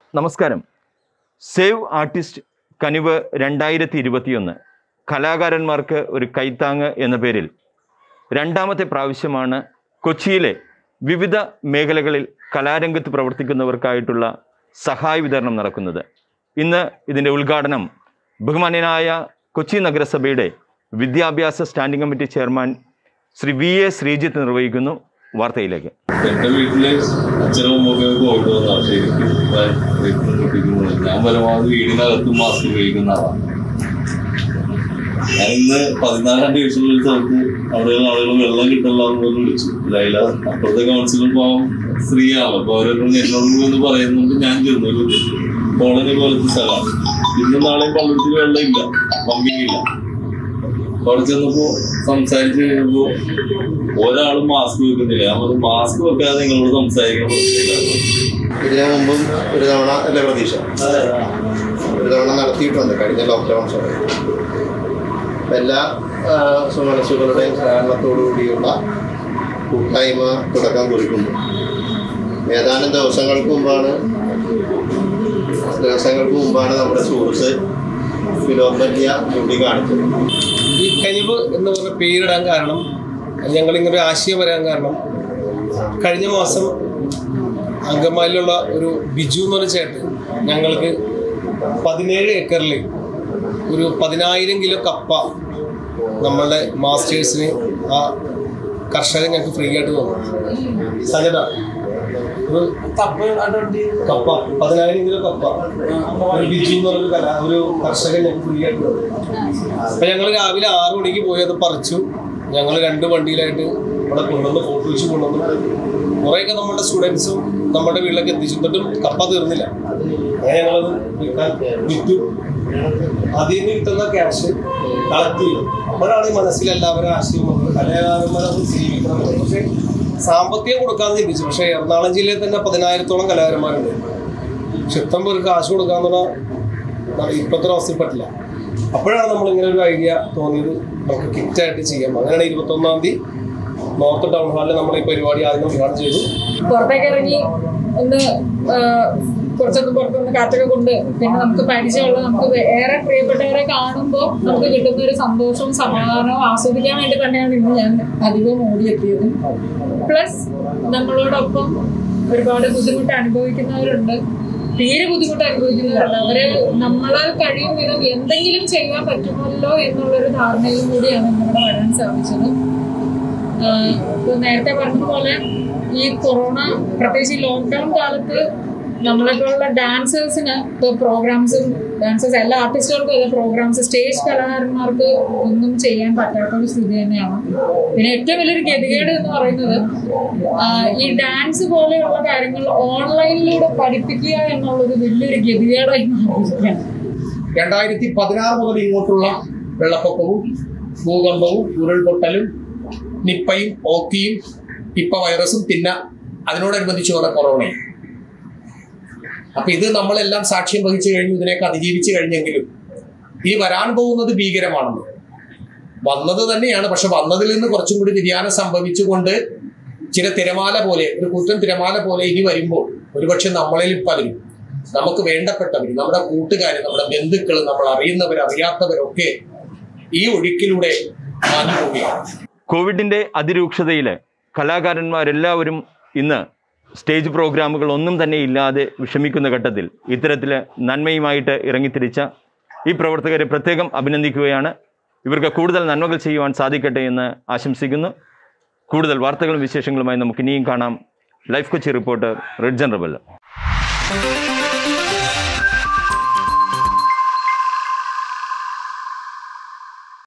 നമസ്കാരം. Save artist കനിവ് 2021 കലാകാരന്മാർക്ക് ഒരു കൈത്താങ്ങ് എന്ന പേരിൽ രണ്ടാമത്തെ പ്രാവശ്യമാണ് കൊച്ചിയിലെ വിവിധ മേഖലകളിൽ കലാരംഗത്ത് പ്രവർത്തിക്കുന്നവർക്കായിട്ടുള്ള സഹായ വിതരണം നടക്കുന്നത്. ഇന്ന് ഇതിൻ്റെ ഉദ്ഘാടനം ബഹുമാന്യനായ കൊച്ചി നഗരസഭയുടെ വിദ്യാഭ്യാസ standing committee chairman Shri V.A. Sreejith നിർവഹിക്കുന്നു. വാർത്തയിലേക്ക്. എൻ്റെ വീട്ടില് അച്ഛനും അമ്മൊക്കെ കോവിഡ് വന്നാൽ ശരിക്കും ഞാൻ പരമാവധി വീടിനകത്ത് മാസ്ക് ഉപയോഗിക്കുന്ന ആളാണ്. ഞാൻ ഇന്ന് 14-ാം ദിവസമുള്ള സ്ഥലത്ത് അവിടെയുള്ള ആളുകൾ വെള്ളം കിട്ടില്ല എന്ന് വിളിച്ചു. ലൈല അപ്പുറത്തെ കൗൺസിലർ പാവം സ്ത്രീയാണ്. അപ്പൊ അവരൊന്നും എന്നോട് എന്ന് പറയുന്നുണ്ട്. ഞാൻ ചെന്നൊരു കോളനി പോലത്തെ സ്ഥലമാണ്. ഇന്നും നാളെയും പള്ളിയിൽ വെള്ളം ഇല്ല, പമ്പിങ് ഇല്ല. അവിടെ ചെന്നപ്പോ സംസാരിച്ചു കഴിയുമ്പോ ഒരാളും മാസ്ക് വെക്കുന്നില്ല. നമ്മൾ മാസ്ക് വെക്കാതെ നിങ്ങളോട് സംസാരിക്കാൻ പറ്റില്ല. ഇതിനു മുമ്പും ഒരു തവണ അല്ലേ പ്രതീക്ഷ ഒരു തവണ നടത്തിയിട്ടുണ്ട് കഴിഞ്ഞ ലോക്ക്ഡൗൺ സമയത്ത്. എല്ലാ സുമനസ്സുകളുടെയും സഹകരണത്തോടു കൂടിയുള്ള കൂട്ടായ്മ തുടക്കം കുറിക്കുന്നു. ഏതാനും ദിവസങ്ങൾക്ക് മുമ്പാണ് നമ്മുടെ സുഹൃത്ത് ഫിലോമന്യ ചൂണ്ടിക്കാണിച്ചത്. ഈ കനിവ് എന്ന് പറഞ്ഞ പേരിടാൻ കാരണം, ഞങ്ങളിങ്ങനെ ആശയം വരാൻ കാരണം, കഴിഞ്ഞ മാസം അങ്കമാലിയിലുള്ള ഒരു ബിജു എന്ന് പറഞ്ഞ ചേട്ടൻ ഞങ്ങൾക്ക് 17 ഏക്കറിൽ ഒരു 10,000 കിലോ കപ്പ നമ്മളുടെ മാസ്റ്റേഴ്സിന് ആ കർഷകൻ ഞങ്ങൾക്ക് ഫ്രീ ആയിട്ട് തന്നു. സജന ഒരു കപ്പ 10,000 കിലോ കപ്പ ഒരു ബിജു എന്ന് പറഞ്ഞൊരു ഒരു കർഷകൻ ഞങ്ങൾക്ക് ഫ്രീ ആയിട്ട് തന്നു. അപ്പം ഞങ്ങൾ രാവിലെ 6 മണിക്ക് പോയി അത് പറിച്ചു. ഞങ്ങൾ 2 വണ്ടിയിലായിട്ട് ഇവിടെ കൊണ്ടുവന്ന് ഫോട്ടോ വെച്ച് കൊണ്ടുവന്നു. കുറേയൊക്കെ നമ്മുടെ സ്റ്റുഡൻസും നമ്മുടെ വീട്ടിലൊക്കെ എത്തിച്ചിട്ടും കപ്പ തീർന്നില്ല. അങ്ങനെ ഞങ്ങളത് വിറ്റു. അതിൽ നിന്ന് കിട്ടുന്ന ക്യാഷ് കളക്ട് ചെയ്യും. അപ്പോഴാണ് ഈ മനസ്സിലെല്ലാവരും ആശയം വന്നത് കലാകാരന്മാരത് ജീവിക്കണം. പക്ഷേ സാമ്പത്തികം കൊടുക്കാമെന്ന് ചിന്തിച്ചു. പക്ഷേ എറണാകുളം ജില്ലയിൽ തന്നെ 10,000-ഓളം കലാകാരന്മാരുണ്ട്. പക്ഷെ ഇഷ്ടം പേർക്ക് കാശ് കൊടുക്കാന്നുള്ള ഇപ്പോഴത്തെ അവസ്ഥയിൽ പറ്റില്ല. അപ്പോഴാണ് നമ്മളിങ്ങനെ ഒരു ഐഡിയ തോന്നിയത്, നമുക്ക് കിറ്റായിട്ട് ചെയ്യാം. അങ്ങനെയാണ് 21-ാം തീയതി നോർത്ത് ടൗൺ ഹാളിൽ നമ്മൾ ഈ പരിപാടി ആദ്യം ഉദ്ഘാടനം ചെയ്തു. പുറത്തേക്ക് ഇറങ്ങി ഒന്ന് കുറച്ചൊന്ന് പുറത്തൊന്ന് കാറ്റൊക്കെ കൊണ്ട് പിന്നെ നമുക്ക് പരിചയമുള്ള നമുക്ക് ഏറെ പ്രിയപ്പെട്ടവരെ കാണുമ്പോൾ നമുക്ക് കിട്ടുന്ന ഒരു സന്തോഷവും സമാധാനവും ആസ്വദിക്കാൻ വേണ്ടി തന്നെയാണ് ഇന്ന് ഞാൻ അധികവും ഓടിയെത്തിയത്. പ്ലസ് നമ്മളോടൊപ്പം ഒരുപാട് ബുദ്ധിമുട്ട് അനുഭവിക്കുന്നവരുണ്ട്, തീരെ ബുദ്ധിമുട്ട് അനുഭവിക്കുന്നവരുണ്ട്. അവര് നമ്മളാൽ കഴിയും വിധം എന്തെങ്കിലും ചെയ്യാൻ പറ്റുമല്ലോ എന്നുള്ളൊരു ധാരണയിലും കൂടിയാണ് ഇവിടെ വരാൻ സാധിച്ചത്. ഇപ്പോൾ നേരത്തെ പറഞ്ഞതുപോലെ ഈ കൊറോണ പ്രത്യേകിച്ച് ഈ ലോക്ക്ഡൗൺ കാലത്ത് നമ്മളൊക്കെയുള്ള ഡാൻസേഴ്സിന് ഇപ്പോൾ ഡാൻസേഴ്സ് എല്ലാ ആർട്ടിസ്റ്റുകൾക്കും എല്ലാ പ്രോഗ്രാംസ്, സ്റ്റേജ് കലാകാരന്മാർക്ക് ഒന്നും ചെയ്യാൻ പറ്റാത്തൊരു സ്ഥിതി തന്നെയാണ്. പിന്നെ ഏറ്റവും വലിയൊരു ഗതികേട് എന്ന് പറയുന്നത് ഈ ഡാൻസ് പോലെയുള്ള കാര്യങ്ങൾ ഓൺലൈനിലൂടെ പഠിപ്പിക്കുക എന്നുള്ളൊരു വലിയൊരു ഗതികേടായി മാറിയിരിക്കുകയാണ്. 2016 മുതൽ ഇങ്ങോട്ടുള്ള വെള്ളപ്പൊക്കവും ഭൂകമ്പവും ഉരുൾപൊട്ടലും നിപ്പയും ഓക്കിയും നിപ്പ വൈറസും പിന്നെ അതിനോടനുബന്ധിച്ച് വന്ന കൊറോണയും. അപ്പൊ ഇത് നമ്മളെല്ലാം സാക്ഷ്യം വഹിച്ചു കഴിഞ്ഞു, ഇതിനെയൊക്കെ അതിജീവിച്ചു കഴിഞ്ഞെങ്കിലും ഈ വരാൻ പോകുന്നത് ഭീകരമാണെന്ന് വന്നത് തന്നെയാണ്. പക്ഷെ വന്നതിൽ നിന്ന് കുറച്ചും കൂടി വ്യതിയാനം സംഭവിച്ചുകൊണ്ട് ചില തിരമാല പോലെ, ഒരു കൂറ്റൻ തിരമാല പോലെ ഇനി വരുമ്പോൾ ഒരുപക്ഷെ നമ്മളിൽ പലരും, നമുക്ക് വേണ്ടപ്പെട്ടവർ, നമ്മുടെ കൂട്ടുകാർ, നമ്മുടെ ബന്ധുക്കൾ, നമ്മൾ അറിയുന്നവർ അറിയാത്തവരൊക്കെ ഈ ഒഴുക്കിലൂടെ മാഞ്ഞുപോവുകയാണ്. കോവിഡിൻ്റെ അതിരൂക്ഷതയിൽ കലാകാരന്മാരെല്ലാവരും ഇന്ന് സ്റ്റേജ് പ്രോഗ്രാമുകൾ ഒന്നും തന്നെ ഇല്ലാതെ വിഷമിക്കുന്ന ഘട്ടത്തിൽ ഇത്തരത്തിൽ നന്മയുമായിട്ട് ഇറങ്ങിത്തിരിച്ച ഈ പ്രവർത്തകരെ പ്രത്യേകം അഭിനന്ദിക്കുകയാണ്. ഇവർക്ക് കൂടുതൽ നന്മകൾ ചെയ്യുവാൻ സാധിക്കട്ടെ എന്ന് ആശംസിക്കുന്നു. കൂടുതൽ വാർത്തകളും വിശേഷങ്ങളുമായി നമുക്ക് ഇനിയും കാണാം. ലൈഫ് കൊച്ചി റിപ്പോർട്ടർ റിഡ്ജൻ റബൽ.